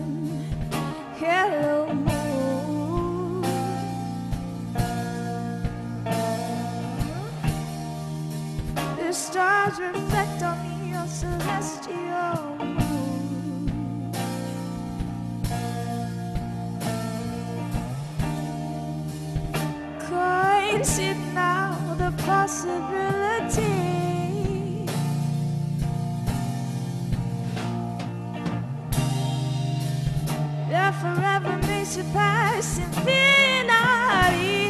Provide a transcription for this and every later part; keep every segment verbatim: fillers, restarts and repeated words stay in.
Hello, moon. The stars reflect on me, your celestial moon. Can't see now the possibility. That forever may surpass infinity.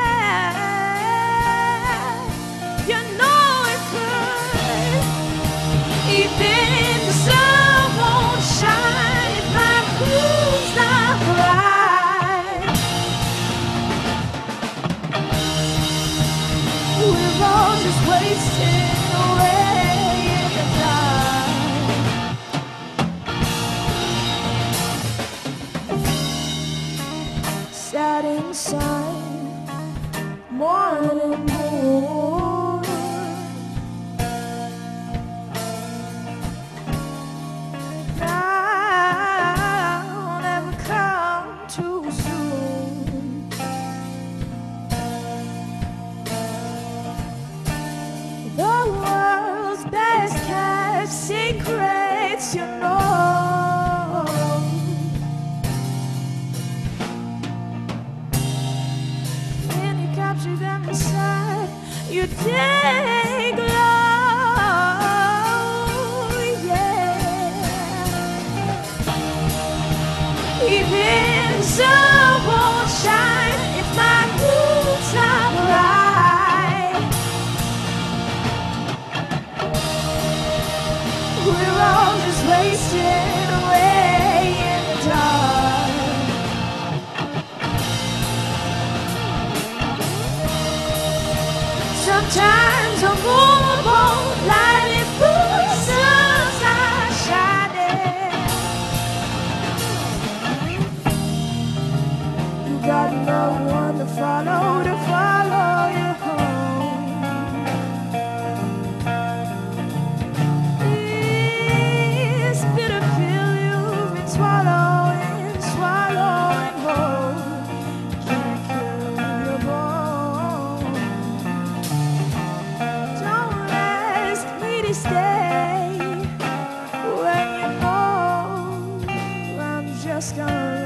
Yeah. You know it could. Even the sun won't shine if my moon's not right. We're all just wasting away in the dark. Setting sun, morning moon. Now never come too soon. The world's best kept secrets, you know. Capture them inside, you take low, yeah. Even the sun won't shine if my mood's not right. We're all just wasting away in the dark. Sometimes the moon won't light it, but the sun's not shining. You got no one to follow, to follow you home. This bitter pill you've been swallowing, swallowing whole can't kill your bones. Stay when you know I'm just gonna